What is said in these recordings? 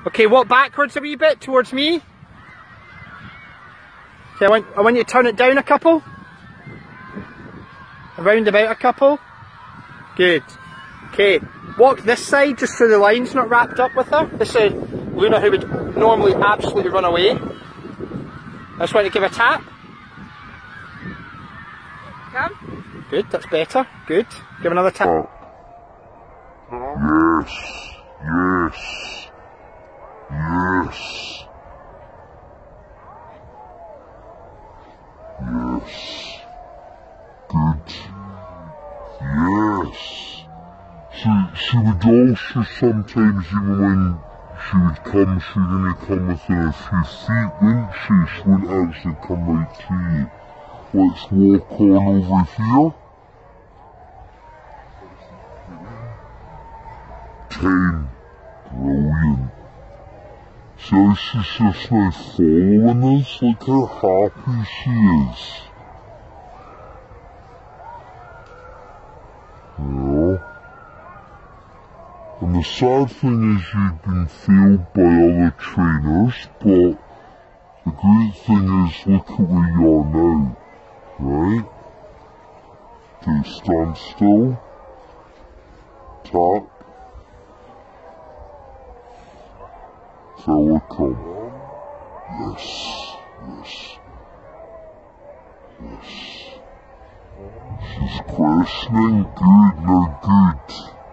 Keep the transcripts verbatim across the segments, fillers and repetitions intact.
Okay, walk backwards a wee bit towards me. Okay, I want, I want you to turn it down a couple. Around about a couple. Good. Okay, walk this side just so the line's not wrapped up with her. This is Luna who would normally absolutely run away. I just want to give a tap. Come. Good, that's better. Good. Give another tap. Yes. Yes. Yes. Yes. Good. Yes. She, she would also sometimes, even when she would come, she would only come within a few feet, wouldn't she? She wouldn't actually come right to you. Let's walk on over here. Ten. Brilliant. So she's just now following us, look how happy she is. Yeah. And the sad thing is you've been failed by other trainers, but the great thing is look at where you are now, right? Okay, stand still. Tap. Tell her come. Yes, yes, yes. She's questioning. Good, now good.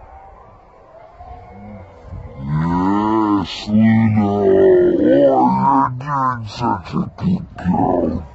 Yes, Luna. Oh, you're doing such a good girl.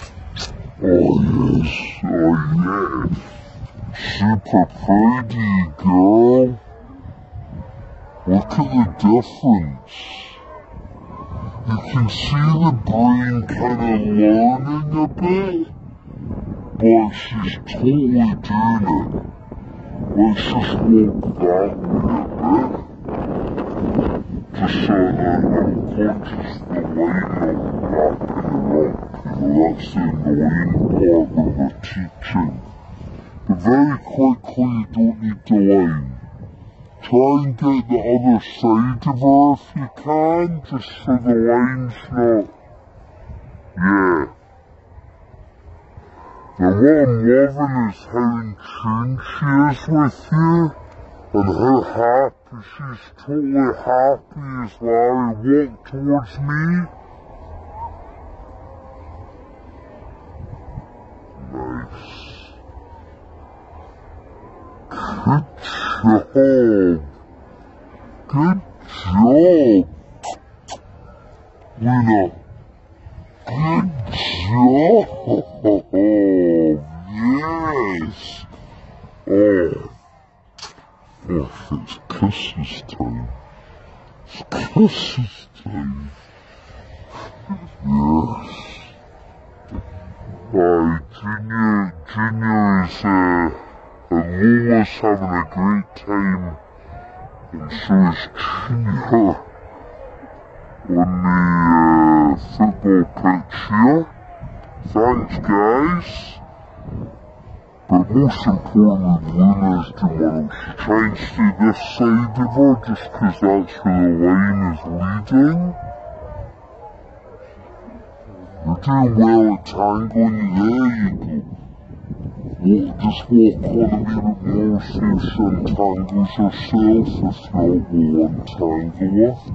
Oh, yes, oh, yes. Super pretty, girl. Look at the difference. You can see the brain kind of learning a bit, but she's totally doing it. Let's just walk that way a bit. Just so that I'm conscious the line of wrapping her up. You know, that's the annoying part when we're teaching. But very quickly, you don't need the line. Try and get the other side of her if you can, just so the line's not... Yeah. Now what I'm loving is how in tune she is with you, and how happy, she's totally happy as Larry walked towards me. Nice. Good job. Good job. Luna. Good job. Yes. Oh. Oh, it's kisses time. It's kisses time. Yes. Hi, Junior. Junior is, uh, and Lola's having a great time, and so is Junior on the uh, football pitch here. Thanks, guys. But most importantly, Luna's tomorrow. She try and stay this side of her just because that's where the line is leading. You're doing well at tangling. There you go. Walk, just walk on a little bit more, see if she untangles herself. If not, we'll untangle her.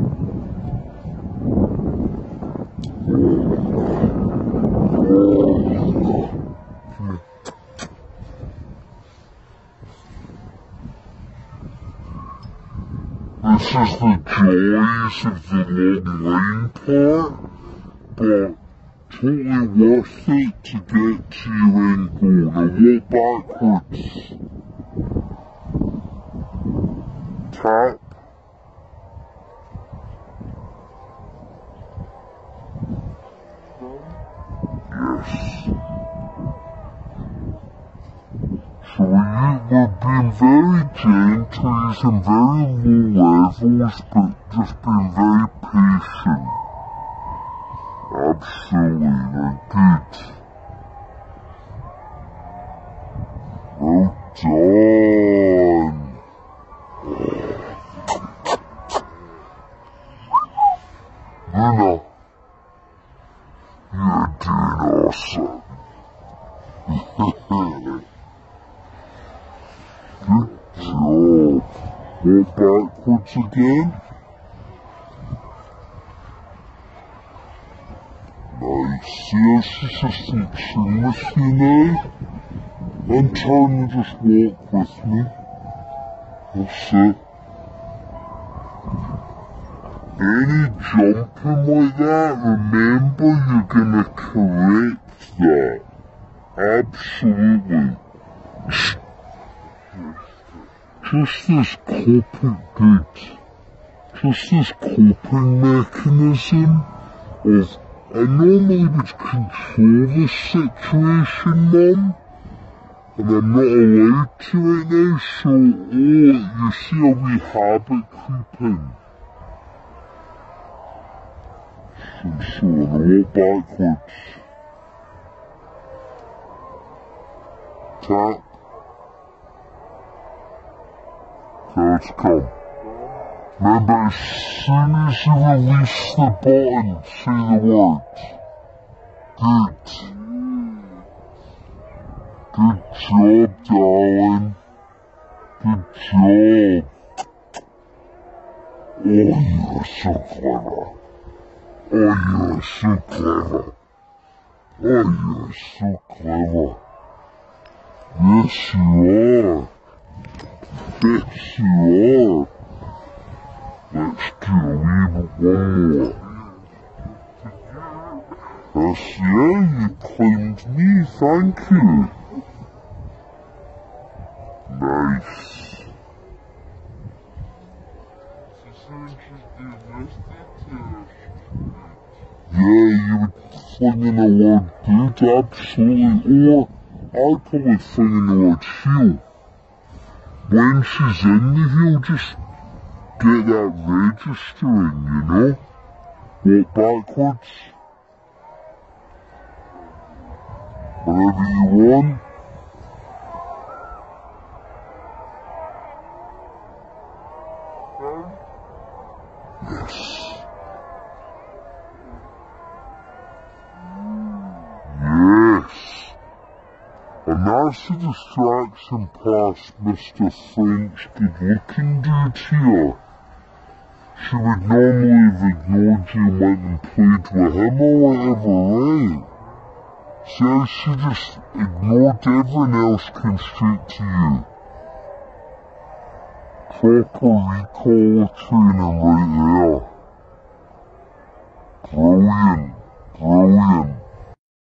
This is the joys of the long line part, but totally worth it to get to your end goal. Now walk backwards. Tap. Yes. So we, we're being very gentle, using very low levels, but just being very patient. Absolutely, they're good. Well done. words again. Nice. See how she's just reaching with you now? And turn and just walk with me. That's it. Any jumping like that, remember you're gonna correct that. Absolutely. Just this coping, good. Just this coping mechanism of, I normally would control the situation, Mum, and I'm not allowed to right now, so, oh, you see a wee habit creeping. So, so, I'm gonna walk backwards. Tap. Okay, let's come. Remember, as soon as you release the button, say the words. Good. Good job, darling. Good job. Oh, you're so clever. Oh, you're so clever. Oh, you're so clever. Yes, you are. Yes, you are. Let's do a wee bit one more. Yes, yeah, you claimed me, thank you. Nice. Yeah, you would fling in the word good, absolutely. Or I'd probably fling in the word heel. When she's in the heel, just get that registering, you know? Walk backwards. Whatever you want. Yes. Yes. And that's the distraction past Mister French good-looking dude here. She would normally have ignored you and went and played with him or whatever, right? See how she just ignored everyone else, came straight to you. Proper ECOLLAR training right there. Brilliant.